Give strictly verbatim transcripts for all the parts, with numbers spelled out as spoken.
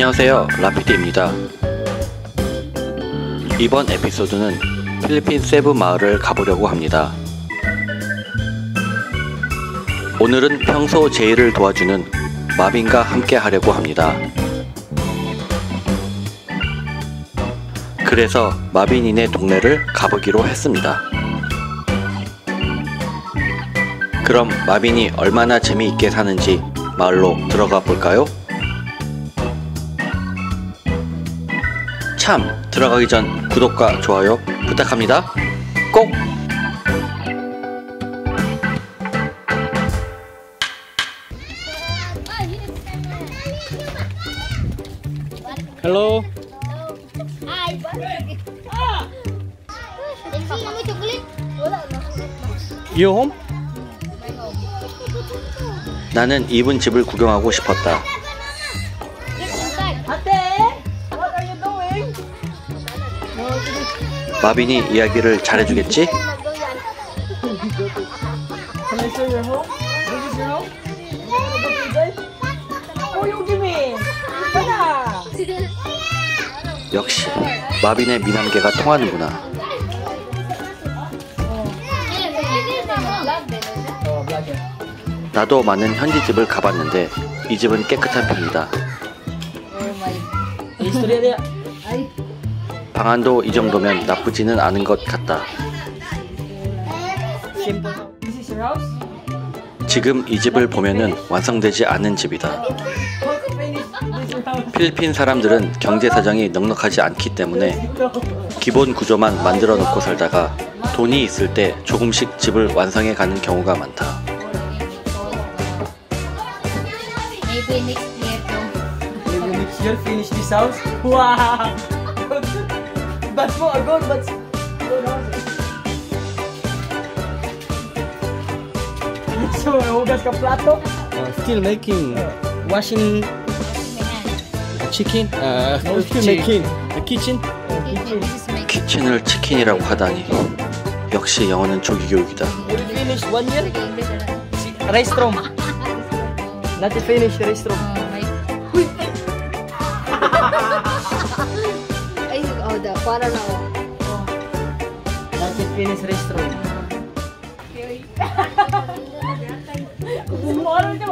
안녕하세요, 라피드입니다. 이번 에피소드는 필리핀 세부 마을을 가보려고 합니다. 오늘은 평소 제 일을 도와주는 마빈과 함께 하려고 합니다. 그래서 마빈이네 동네를 가보기로 했습니다. 그럼 마빈이 얼마나 재미있게 사는지 마을로 들어가 볼까요? 참, 들어가기 전 구독과 좋아요 부탁합니다. 꼭! Hello. You home? 나는 이분 집을 구경하고 싶었다. 마빈이 이야기를 잘해주겠지? 역시 마빈의 미남계가 통하는구나. 나도 많은 현지집을 가봤는데 이 집은 깨끗한 편이다. 방안도 이 정도면 나쁘지는 않은 것 같다. 지금 이 집을 보면은 완성되지 않은 집이다. 필리핀 사람들은 경제 사정이 넉넉하지 않기 때문에 기본 구조만 만들어 놓고 살다가 돈이 있을 때 조금씩 집을 완성해 가는 경우가 많다. Maybe next year too. Maybe next year finish this house. Wow! But for a good, but good house. So, hugas ka plato? Uh, still making, washing chicken. Uh, No, still making. The kitchen. This is my 키친을 치킨이라고 하다니. 역시 영어는 조기 교육이다. Will you finish one year? English na. Restroom. Not to finish restroom. Oh, my. Ay, oh, da, para na ako. Not to finish restroom. What are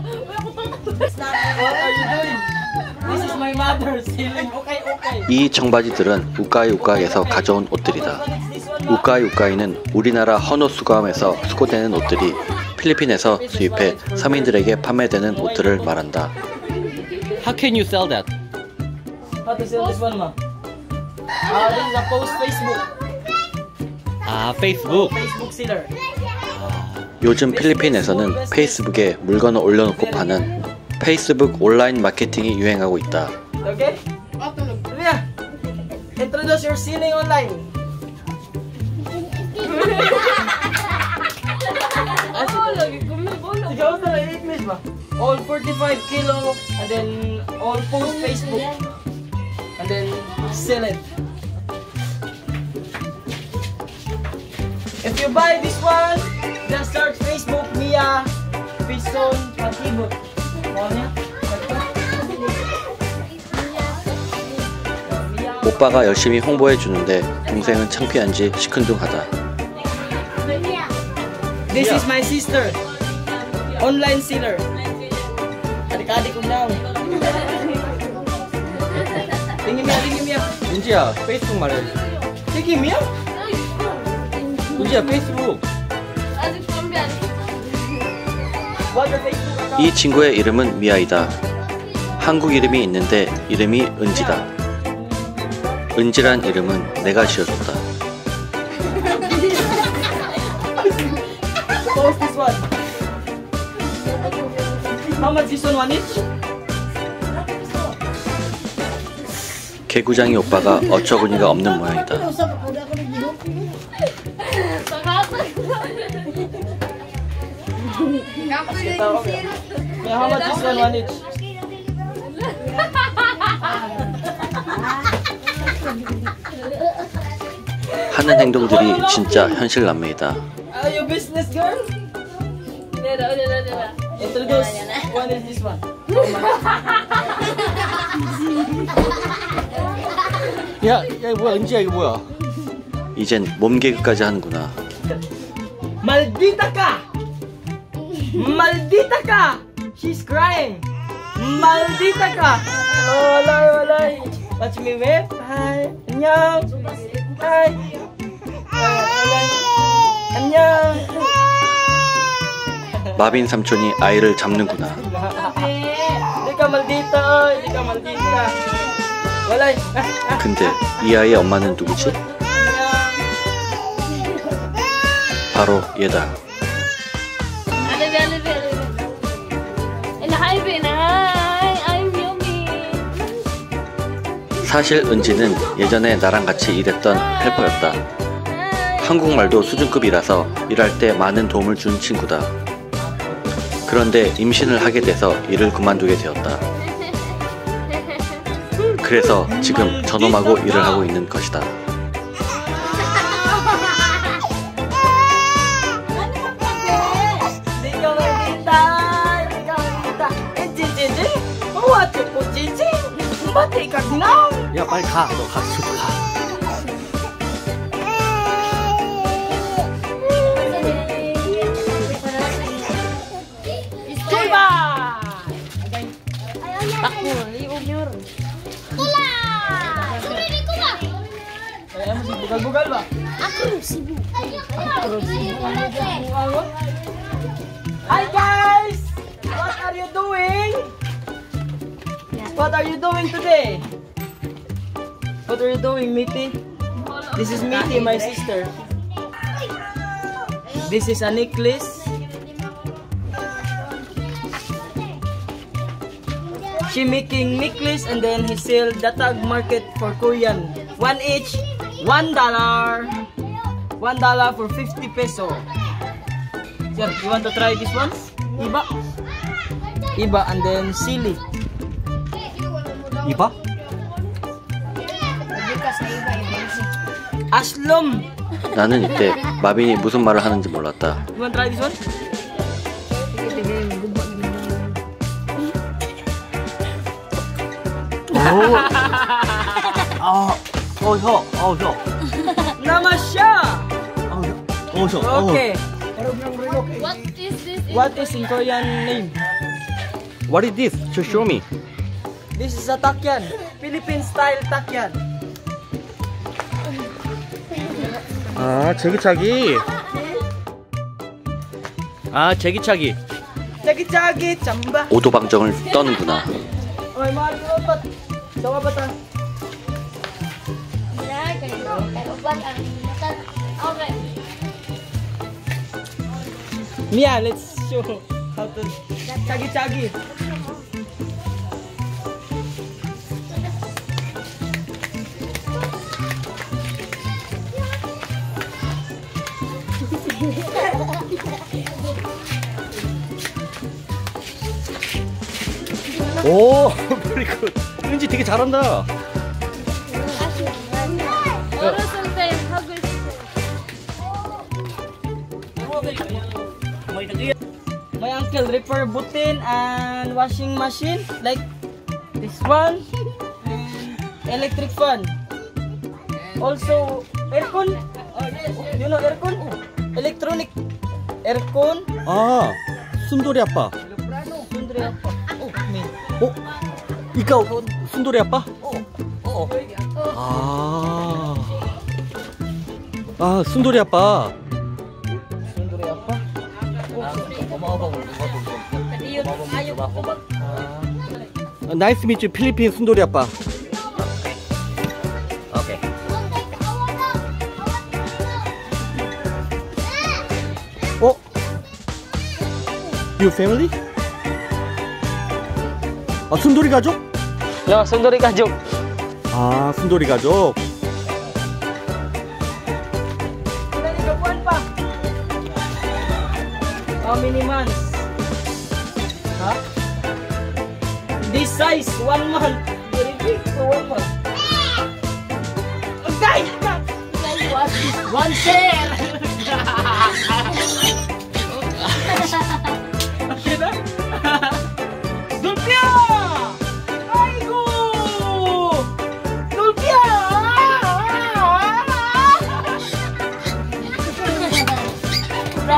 you doing? This is my mother stealing. Okay, okay. 이 청바지들은 우까이 우까이에서 가져온 옷들이다. 우까이 우까이는 우리나라 헌옷 수거함에서 수거되는 옷들이 필리핀에서 수입해 서민들에게 판매되는 옷들을 말한다. How can you sell that? How to sell this one, ma? Ah, this is a post Facebook. 아, 페이스북. Facebook seller. 요즘 필리핀에서는 페이스북에 물건을 올려놓고 파는 페이스북 온라인 마케팅이 유행하고 있다. Okay? Ria, introduce your selling online. All forty-five kilo and then all post Facebook and then sell it. If you buy this one, just search Facebook Mia Pison Patibot. 오빠가 열심히 홍보해 주는데 동생은 창피한지 시큰둥하다. This is my sister, online seller. Adik-adik ko daw. Tingin Mia, tingin Mia. 윤지야, 페이스북 말해. Tingin Mia? 윤지야, 페이스북. What the Facebook account? 이 친구의 이름은 미아이다. 한국 이름이 있는데 이름이 은지다. 은지란 이름은 내가 지어줬다. Post this one. How much this one, one each? 개구장이 오빠가 어처구니가 없는 모양이다. Yeah, how much this one, one each? 하는 행동들이 진짜 현실남매이다. Are you business girl? Introduce. One is this one. 야, 야, 뭐야, 은지야, 이거 뭐야? 이젠 몸 개그까지 하는구나. Maldita ka! Maldita ka! She's crying! Maldita ka! Walay, walay! Watch me whip! Hi! 안녕! Hi! Walay! 안녕! 마빈 삼촌이 아이를 잡는구나. Hindi ka maldita! Hindi ka maldita! Walay! 근데 이 아이의 엄마는 누구지? 바로 얘다. Alibi, alibi, alibi. Alibi na. I'm yummy. 사실 은지는 예전에 나랑 같이 일했던 헬퍼였다. 한국말도 수준급이라서 일할 때 많은 도움을 준 친구다. 그런데 임신을 하게 돼서 일을 그만두게 되었다. 그래서 지금 저놈하고 일을 하고 있는 것이다. 야, 빨리 가. 너 가, 가. Bugal-bugal ba? Hi guys! What are you doing? What are you doing today? What are you doing, Miti? This is Miti, my sister. This is a necklace. She making necklace and then he sell the tag market for Korean. One each, one dollar. One dollar for fifty peso. Sir, you want to try this one? Iba. Iba and then silly. 이봐? Aslom. 나는 이때 마빈이 무슨 말을 하는지 몰랐다. You want to try this one? 오. 아, 어, 혀, 어, 혀. Namasya. 어, 혀. 어, 혀. 어. Okay. What is this? What is in Korean name? What is this? Just show me. This is a takyan. Philippine style takyan. 아, 제기차기. 아, 제기차기. Chagi-chagi, chamba. 오도방정을 떠는구나. Oy, mahal ko ba? Sawa ba ta? Okay. Mia, let's show how to chagi-chagi. 오, very good. 은지 되게 잘한다. 어렸을 때 하고 있어요. My uncle repair button and washing machine like this one and electric fan. Also aircon. Uh, you know aircon? Electronic aircon. 아, 순돌이 아빠. Sundre apa? Oh, me. 어? 이까 순돌이 아빠? Oh, oh. 아. 아, 순돌이 아빠. Sundre apa? 나이스 미츠 필리핀 순돌이 아빠. 오케이. 어? You family? 아, 순돌이 가족? Yo, sunduri kajuk. 아, 순돌이 가족. Ilan yung buwan pa? How many months? Huh? This size, one month. Very big for one month. Okay! What is one share? Okay na? Dulpia!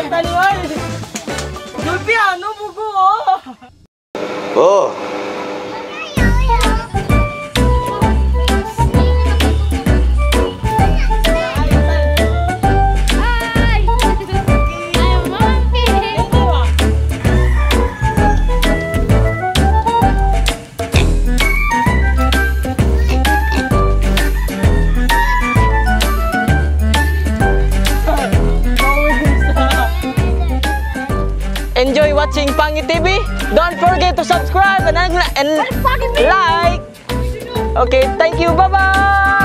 Kanta ni Wal. Yung piano, bugo oh. Oh! Hi! I'm monkey! Enjoy watching Pangi T V. Don't forget to subscribe and, and like. Okay, thank you. Bye-bye.